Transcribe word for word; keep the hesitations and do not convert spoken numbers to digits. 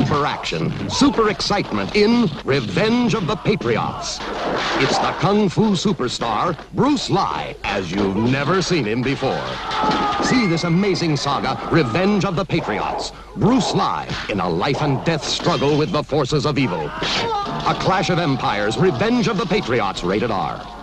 super action, super excitement in Revenge of the Patriots. It's the Kung Fu superstar, Bruce Lee, as you've never seen him before. See this amazing saga, Revenge of the Patriots. Bruce Lee in a life and death struggle with the forces of evil. A Clash of Empires, Revenge of the Patriots, rated R.